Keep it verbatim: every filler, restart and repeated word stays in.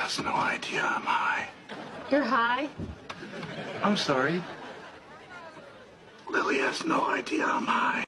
has no idea I'm high. You're high? I'm sorry. Lily has no idea I'm high.